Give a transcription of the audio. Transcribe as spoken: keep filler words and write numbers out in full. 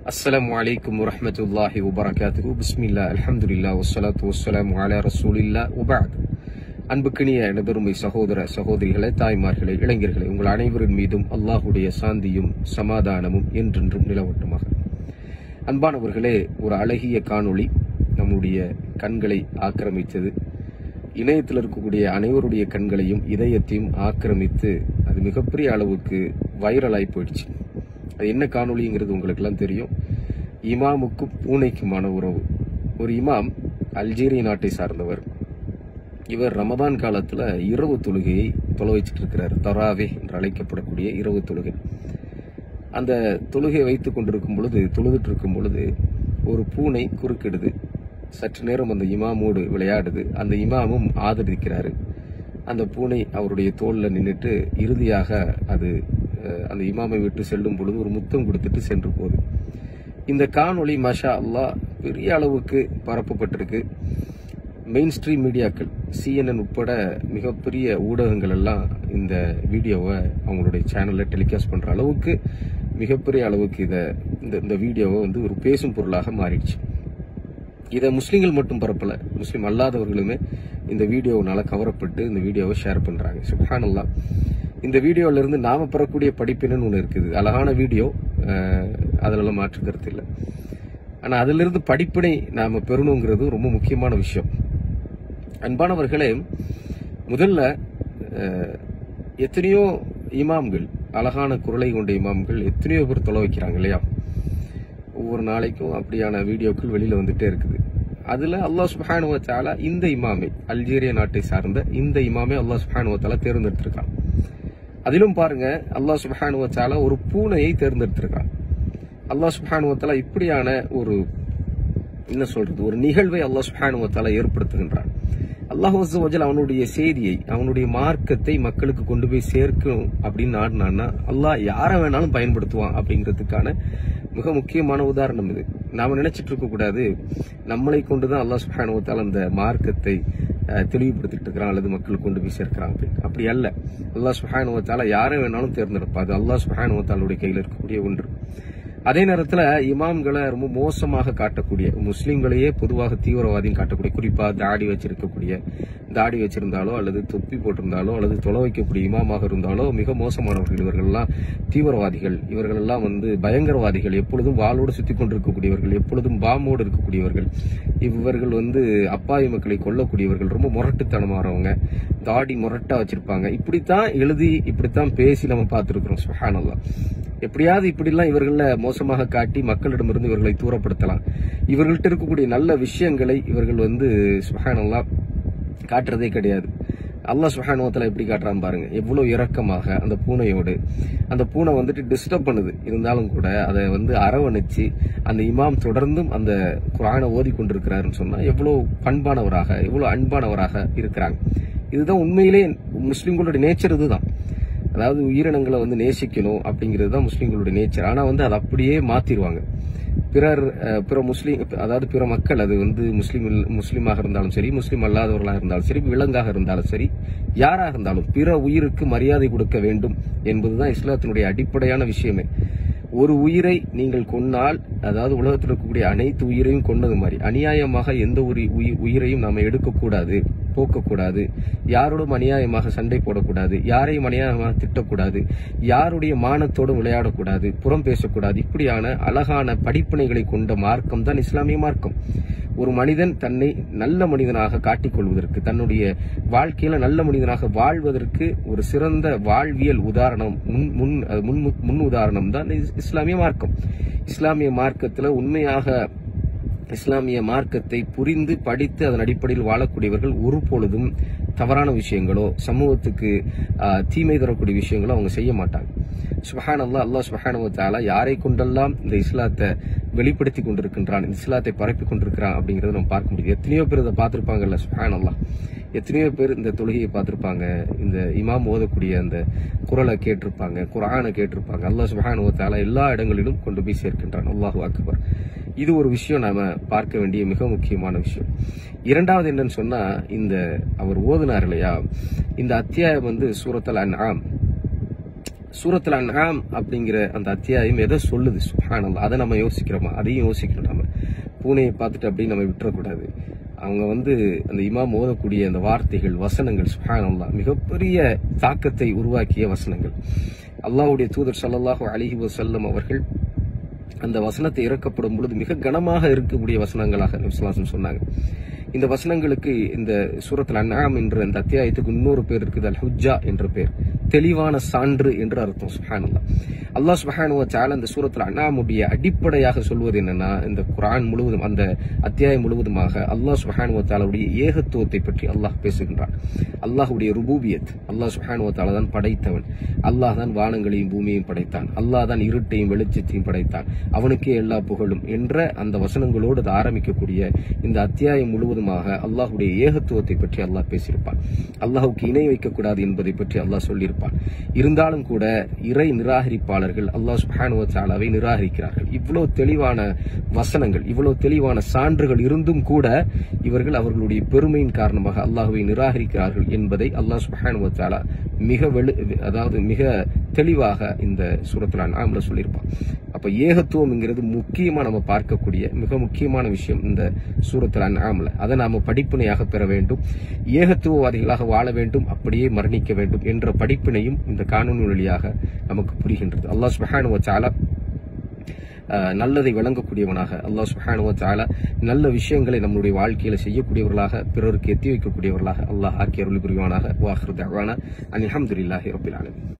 السلام عليكم ورحمة الله وبركاته بسم الله الحمد لله والصلاة والسلام على رسول الله وبعد அன்புக்கினிய நபருமை சகோதர சகோதரிகளே, தாய்மார்களே, இளைஞர்களே, உங்கள் அனைவரின் மீதும் அல்லாஹுடைய சாந்தியும் சமாதானமும் என்றென்றும் நிலவட்டுமாக. அன்பானவர்களே, ஒரு அழகிய காணொளி நம்முடைய கண்களை ஆக்கிரமித்தது. இணையத்தில் இருக்கக்கூடிய அனைவருடைய கண்களையும் இதயத்தையும் ஆக்கிரமித்து அது மிகப்பெரிய அளவுக்கு வைரலாகி போயிடுச்சு. அது என்ன காணொலிங்கிறது உங்களுக்கு எல்லாம் தெரியும். இமாமுக்கும் பூனைக்குமான உறவு. ஒரு இமாம் அல்ஜீரிய நாட்டை சார்ந்தவர். இவர் ரமதான் காலத்துல இரவு தொழுகையை தொலை வச்சிட்டு இருக்கிறார். தராவே என்று அழைக்கப்படக்கூடிய இரவு தொழுகை. அந்த தொழுகையை வைத்துக் கொண்டிருக்கும் பொழுது தொழுதுட்டு இருக்கும் பொழுது ஒரு பூனை குறுக்கிடுது. சற்று நேரம் அந்த இமாமோடு விளையாடுது. அந்த இமாமும் ஆதரிக்கிறாரு. அந்த பூனை அவருடைய தோல்ல நின்றுட்டு இறுதியாக அது அந்த இமாமை விட்டு செல்லும் பொழுது ஒரு முத்தம் கொடுத்துட்டு சென்று போகுது. இந்த காணொளி மாஷா அல்லாஹ் பெரிய அளவுக்கு பரப்பப்பட்டிருக்கு. மெயின் ஸ்ட்ரீம் மீடியாக்கள், சிஎன்என் உட்பட மிகப்பெரிய ஊடகங்கள் எல்லாம் இந்த வீடியோவை அவங்களுடைய சேனல்ல டெலிகாஸ்ட் பண்ற அளவுக்கு மிகப்பெரிய அளவுக்கு இதை இந்த வீடியோவை வந்து ஒரு பேசும் பொருளாக மாறிடுச்சு. இதை முஸ்லீம்கள் மட்டும் பரப்பல, முஸ்லீம் அல்லாதவர்களுமே இந்த வீடியோனால கவரப்பட்டு இந்த வீடியோவை ஷேர் பண்றாங்க. சுப்ஹானல்லாஹ். இந்த வீடியோல இருந்து நாம பெறக்கூடிய படிப்பினு ஒன்று இருக்குது. அழகான வீடியோ, அதுல மாற்று கருத்து இல்லை. ஆனா அதுல இருந்து படிப்பினை நாம பெறணுங்கிறது ரொம்ப முக்கியமான விஷயம். அன்பானவர்களே, முதல்ல எத்தனையோ இமாம்கள், அழகான குரலை கொண்ட இமாம்கள் எத்தனையோ பேர் தொலை வைக்கிறாங்க இல்லையா? ஒவ்வொரு நாளைக்கும் அப்படியான வீடியோக்கள் வெளியில வந்துட்டே இருக்குது. அதுல அல்லாஹ் சுப்ஹானஹு வ தஆலா இந்த இமாமை, அல்ஜீரிய நாட்டை சார்ந்த இந்த இமாமை அல்லாஹ் சுப்ஹானஹு வ தஆலா தேர்ந்தெடுத்திருக்கான். அதிலும் பாருங்க, அல்லாஹ் சுப்ஹானஹு வ தஆலா ஒரு பூனையை தேர்ந்தெடுத்திருக்கான். அல்லாஹ் சுப்ஹானஹு வ தஆலா இப்படியான ஒரு என்ன சொல்றது ஒரு நிகழ்வை அல்லாஹ் சுப்ஹானஹு வ தஆலா ஏற்படுத்துகின்றான். அல்லாஹ் அஸ்ஸ வ ஜல் அவனுடைய செய்தியை, அவனுடைய மார்க்கத்தை மக்களுக்கு கொண்டு போய் சேர்க்கணும் அப்படின்னு நாடினான்னா அல்லாஹ் யாரை வேணாலும் பயன்படுத்துவான் அப்படிங்கிறதுக்கான மிக முக்கியமான உதாரணம் இது. நாம நினைச்சிட்டு இருக்க கூடாது நம்மளை கொண்டுதான் அல்லாஹ் சுப்ஹானஹு வ தஆலா அந்த மார்க்கத்தை தெளிவுபடுத்திட்டு இருக்கிறான் அல்லது மக்களுக்கு கொண்டு போய் சேர்க்கிறான் அப்படின்னு. அப்படி அல்ல. அல்லாஹ் சுப்ஹானஹு வ தஆலா யாரை வேணாலும் தேர்ந்தெடுப்பா. அது அல்லாஹ் சுப்ஹானஹு வ தஆலாவுடைய கையில் இருக்கக்கூடிய ஒன்று. அதே நேரத்துல இமாம்களை ரொம்ப மோசமாக காட்டக்கூடிய, முஸ்லீம்களையே பொதுவாக தீவிரவாதியும் காட்டக்கூடிய, குறிப்பா தாடி வச்சிருக்கக்கூடிய, தாடி வச்சிருந்தாலோ அல்லது தொப்பி போட்டிருந்தாலோ அல்லது தொலை வைக்கக்கூடிய இமாமாக இருந்தாலோ மிக மோசமானவர்கள். இவர்கள் எல்லாம் தீவிரவாதிகள், இவர்கள் எல்லாம் வந்து பயங்கரவாதிகள், எப்பொழுதும் வாளோடு சுத்தி கொண்டிருக்கக்கூடியவர்கள், எப்பொழுதும் பாம்போடு இருக்கக்கூடியவர்கள், இவர்கள் வந்து அப்பாவி மக்களை கொல்லக்கூடியவர்கள், ரொம்ப முரட்டுத்தனமானவங்க, தாடி முரட்டா வச்சிருப்பாங்க. இப்படித்தான் எழுதி இப்படித்தான் பேசி நம்ம பார்த்திருக்கிறோம். சுப்ஹானல்லாஹ். எப்படியாவது இப்படிலாம் இவர்கள மோசமாக காட்டி மக்களிடமிருந்து இவர்களை தூரப்படுத்தலாம். இவர்கள்ட்ட இருக்கக்கூடிய நல்ல விஷயங்களை இவர்கள் வந்து சுப்ஹானல்லாஹ் காட்டுறதே கிடையாது. அல்லாஹ் சுப்ஹானஹு வ தஆலா எப்படி காட்டுறான் பாருங்க. எவ்வளவு இரக்கமாக அந்த பூனையோடு, அந்த பூனை வந்துட்டு டிஸ்டர்ப் பண்ணுது, இருந்தாலும் கூட அதை வந்து அரவணைச்சு அந்த இமாம் தொடர்ந்தும் அந்த குர்ஆனை ஓதி கொண்டிருக்கிறாருன்னு சொன்னா எவ்வளவு பண்பானவராக, எவ்வளவு அன்பானவராக இருக்கிறாங்க. இதுதான் உண்மையிலே முஸ்லிம்களுடைய நேச்சர். இதுதான், அதாவது உயிரினங்களை வந்து நேசிக்கணும் அப்படிங்கிறது தான் முஸ்லீம்களுடைய நேச்சர். ஆனா வந்து அதை அப்படியே மாத்திடுவாங்க. பிறர் பிற முஸ்லீம், அதாவது பிற மக்கள், அது வந்து முஸ்லீம் முஸ்லீமாக இருந்தாலும் சரி, முஸ்லீம் அல்லாதவர்களாக இருந்தாலும் சரி, விலங்காக இருந்தாலும் சரி, யாராக இருந்தாலும் பிற உயிருக்கு மரியாதை கொடுக்க வேண்டும் என்பதுதான் இஸ்லாத்தினுடைய அடிப்படையான விஷயமே. ஒரு உயிரை நீங்கள் கொன்னால், அதாவது உலகத்தில் இருக்கக்கூடிய அனைத்து உயிரையும் கொன்னது மாதிரி அநியாயமாக எந்த ஒரு உயிரையும் நாம எடுக்கக்கூடாது, போக்கக்கூடாது, யாரோடும் அநியாயமாக சண்டை போடக்கூடாது, யாரையும் அநியாயமாக திட்டக்கூடாது, யாருடைய மானத்தோடும் விளையாடக்கூடாது, புறம் பேசக்கூடாது. இப்படியான அழகான படிப்பினைகளை கொண்ட மார்க்கம் தான் இஸ்லாமிய மார்க்கம். ஒரு மனிதன் தன்னை நல்ல மனிதனாக காட்டிக்கொள்வதற்கு, தன்னுடைய வாழ்க்கையில நல்ல மனிதனாக வாழ்வதற்கு ஒரு சிறந்த வாழ்வியல் உதாரணம், முன் முன் முன் உதாரணம் தான் இஸ்லாமிய மார்க்கம். இஸ்லாமிய மார்க்கத்துல உண்மையாக இஸ்லாமிய மார்க்கத்தை புரிந்து படித்து அதன் அடிப்படையில் வாழக்கூடியவர்கள் ஒரு பொழுதும் தவறான விஷயங்களோ சமூகத்துக்கு தீமை தரக்கூடிய விஷயங்களோ அவங்க செய்ய மாட்டாங்க. சுப்ஹானல்லாஹ். அல்லாஹ் சுப்ஹானஹு வ தஆலா யாரை கொண்டெல்லாம் இந்த இஸ்லாத்தை வெளிப்படுத்தி கொண்டிருக்கின்றான், இந்த இஸ்லாத்தை பரப்பி கொண்டிருக்கிறான் அப்படிங்கறத நம்ம பார்க்க முடியுது. எத்தனையோ பேர் இதை பார்த்திருப்பாங்கல்ல. சுப்ஹானல்லாஹ். எத்தனையோ பேர் இந்த தொழுகையை பார்த்திருப்பாங்க, இந்த இமாம் ஓதக்கூடிய அந்த குரலை கேட்டிருப்பாங்க, குர்ஆனை கேட்டிருப்பாங்க. அல்லாஹ் சுப்ஹானஹு வ தஆலா எல்லா இடங்களிலும் கொண்டு போய் சேர்க்கின்றான். அல்லாஹு அக்பர். இது ஒரு விஷயம் நாம பார்க்க வேண்டிய மிக முக்கியமான விஷயம். இரண்டாவது என்னன்னு சொன்னா, இந்த அவர் ஓதுனார் இல்லையா, இந்த அத்தியாயம் வந்து சூரத்துல் அன்ஆம். சூரத்துல் அன்ஆம் அப்படிங்கிற அந்த அத்தியாயம் எதை சொல்லுது? சுப்ஹானல்லாஹ். அதை நம்ம யோசிக்கிறோமா? அதையும் யோசிக்கணும். நம்ம பூனையை பார்த்துட்டு அப்படியே நம்ம விட்டுறக்கூடாது. அவங்க வந்து அந்த இமாம் ஓதக்கூடிய அந்த வார்த்தைகள், வசனங்கள், சுப்ஹானல்லாஹ், மிகப்பெரிய தாக்கத்தை உருவாக்கிய வசனங்கள். அல்லாஹ்வுடைய தூதர் ஸல்லல்லாஹு அலைஹி வஸல்லம் அவர்கள் அந்த வசனத்தை இறக்கப்படும் பொழுது மிக கனமாக இருக்கக்கூடிய வசனங்களாக நபி ஸல்லல்லாஹு அலைஹி வஸல்லம் சொன்னாங்க. இந்த வசனங்களுக்கு, இந்த சூரத்துல் அன்ஆம் என்ற இந்த அத்தியாயத்துக்கு இன்னொரு பேர் இருக்குது, அல் ஹுஜ்ஜா என்ற பேர், தெளிவான சான்று என்று அர்த்தம். சுப்ஹானல்லாஹ். அல்லாஹ் சுப்ஹானஹு வ தஆலா இந்த சூரத்துல் அன்ஆமுடைய அடிப்படையாக சொல்வது என்னன்னா, இந்த குர்ஆன் முழுவதும், அந்த அத்தியாயம் முழுவதுமாக அல்லாஹ் சுப்ஹானஹு வ தஆலாவுடைய ஏகத்துவத்தை பற்றி அல்லாஹ் பேசுகின்றான். அல்லாஹ்வுடைய ருபூபியத், அல்லாஹ் சுப்ஹானஹு வ தஆலா தான் படைத்தவன், அல்லாஹ் தான் வானங்களையும் பூமியையும் படைத்தான், அல்லாஹ் தான் இருட்டையும் வெளிச்சத்தையும் படைத்தான், அவனுக்கே எல்லா புகழும் என்ற அந்த வசனங்களோடு அது ஆரம்பிக்கக்கூடிய இந்த அத்தியாயம் முழுவதுமாக அல்லாஹ்வுடைய ஏகத்துவத்தை பற்றி அல்லாஹ் பேசியிருப்பான். அல்லாஹ்வுக்கு இணை வைக்கக்கூடாது என்பதை பற்றி அல்லாஹ் சொல்லியிருப்பான். இருந்தாலும் கூட இறை நிராகரிப்பாளர்கள் அல்லாஹ் சுப்ஹானஹு வ தஆலாவை நிராகரிக்கிறார்கள். இவ்வளவு தெளிவான வசனங்கள், இவ்வளவு தெளிவான சான்றுகள் இருந்தும் கூட இவர்கள் அவர்களுடைய பெருமையின் காரணமாக அல்லாஹ்வை நிராகரிக்கிறார்கள் என்பதை அல்லாஹ் சுப்ஹானஹு வ தஆலா மிக வெளு அதாவது மிக தெளிவாக இந்த சூரத்துல் அன்ஆம்ல சொல்லியிருப்பான். அப்ப ஏகத்துவம்ங்கிறது முக்கியமா நம்ம பார்க்கக்கூடிய மிக முக்கியமான விஷயம் இந்த சூரத்துல் அன்ஆம்ல. அதை நாம படிப்பினையாக பெற வேண்டும். ஏகத்துவவாதிகளாக வாழ வேண்டும், அப்படியே மரணிக்க வேண்டும் என்ற படிப்பினையும் இந்த காணொலி வழியாக நமக்கு புரிகின்றது. அல்லாஹ் சுப்ஹானஹு வ தஆலா நல்லதை வழங்கக்கூடியவனாக, அல்லாஹ் சுப்ஹானஹு வ தஆலா நல்ல விஷயங்களை நம்முடைய வாழ்க்கையில செய்யக்கூடியவர்களாக, பிறருக்கு எத்தி வைக்கக்கூடியவர்களாக அல்லாஹ் ஆக்கி அருள் புரிவானாக. வாஹிரு தஅவானா அனில் ஹம்துலில்லாஹி ரப்பில் ஆலமீன்.